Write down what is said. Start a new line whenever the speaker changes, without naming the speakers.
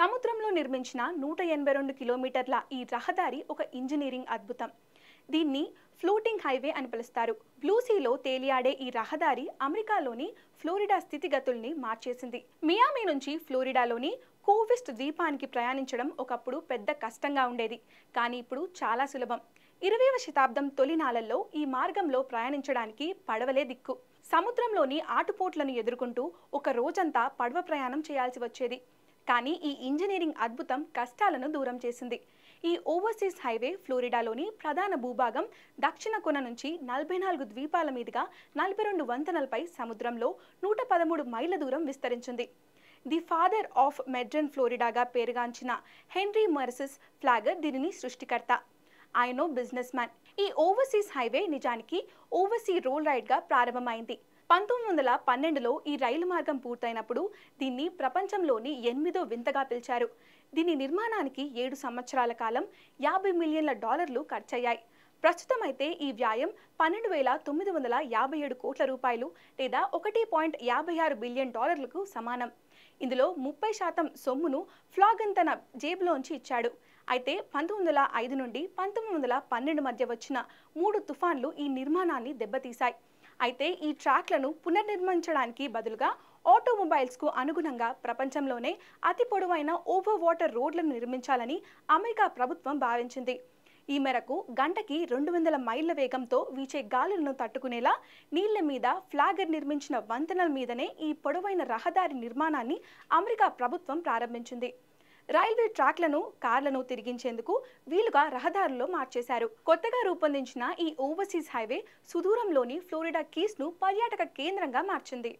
సముద్రంలో నిర్మించిన 182 కిలోమీటర్ల ఈ రహదారి ఒక ఇంజనీరింగ్ అద్భుతం. దీన్ని ఫ్లోటింగ్ హైవే అని పిలుస్తారు. బ్లూసీలో తేలియాడే ఈ రహదారి అమెరికాలోని ఫ్లోరిడా స్థితిగతుల్ని మార్చేసింది. మియామి నుంచి ఫ్లోరిడాలోని కోవిస్ట్ ద్వీపానికి ప్రయాణించడం ఒకప్పుడు పెద్ద కష్టంగా ఉండేది, కానీ ఇప్పుడు చాలా సులభం. 20వ శతాబ్దం తొలినాళ్లలో ఈ మార్గంలో ప్రయాణించడానికి పడవలే దిక్కు. సముద్రంలోని ఆటుపోట్లను ఎదుర్కొంటూ ఒక రోజంతా పడవ ప్రయాణం చేయాల్సి వచ్చేది. కానీ ఈ ఇంజనీరింగ్ అద్భుతం కష్టాలను దూరం చేసింది. ఈ ఓవర్సీస్ హైవే ఫ్లోరిడాలోని ప్రధాన భూభాగం దక్షిణ కొన నుంచి 44 ద్వీపాల మీదుగా 42 వంతెనలపై సముద్రంలో 113 మైళ్ళ దూరం విస్తరించింది. ది ఫాదర్ ఆఫ్ మెడ్రన్ ఫ్లోరిడాగా పేరుగాంచిన హెన్రీ మర్సిస్ ఫ్లాగర్ దీనిని సృష్టికర్త. ఆయన బిజినెస్ మ్యాన్. ఈ ఓవర్సీస్ హైవే నిజానికి ఓవర్సీ రోల్ రైడ్గా ప్రారంభమైంది. 1912లో ఈ రైలు మార్గం పూర్తయినప్పుడు దీన్ని ప్రపంచంలోని 8వ వింతగా పిలిచారు. దీని నిర్మాణానికి 7 సంవత్సరాల కాలం, $50 మిలియన్ల ఖర్చయ్యాయి. ప్రస్తుతం అయితే ఈ వ్యయం $12,957 కోట్ల రూపాయలు లేదా $1.56 బిలియన్ సమానం. ఇందులో 30% సొమ్మును ఫ్లాగన్ తన జేబులోంచి ఇచ్చాడు. అయితే 1905 నుండి 1912 మధ్య వచ్చిన 3 తుఫాన్లు ఈ నిర్మాణాన్ని దెబ్బతీశాయి. అయితే ఈ ట్రాక్లను పునర్నిర్మించడానికి బదులుగా ఆటోమొబైల్స్కు అనుగుణంగా ప్రపంచంలోనే అతి పొడవైన ఓవర్ వాటర్ రోడ్లను నిర్మించాలని అమెరికా ప్రభుత్వం భావించింది. ఈ మేరకు గంటకి 200 మైళ్ళ వేగంతో వీచే గాలులను తట్టుకునేలా నీళ్ల మీద ఫ్లాగర్ నిర్మించిన వంతెనల మీదనే ఈ పొడవైన రహదారి నిర్మాణాన్ని అమెరికా ప్రభుత్వం ప్రారంభించింది. రైల్వే ట్రాక్లను, కార్లను తిరిగించేందుకు వీలుగా రహదారుల్లో మార్చేశారు. కొత్తగా రూపొందించిన ఈ ఓవర్సీస్ హైవే సుదూరంలోని ఫ్లోరిడా కీస్ను పర్యాటక కేంద్రంగా మార్చింది.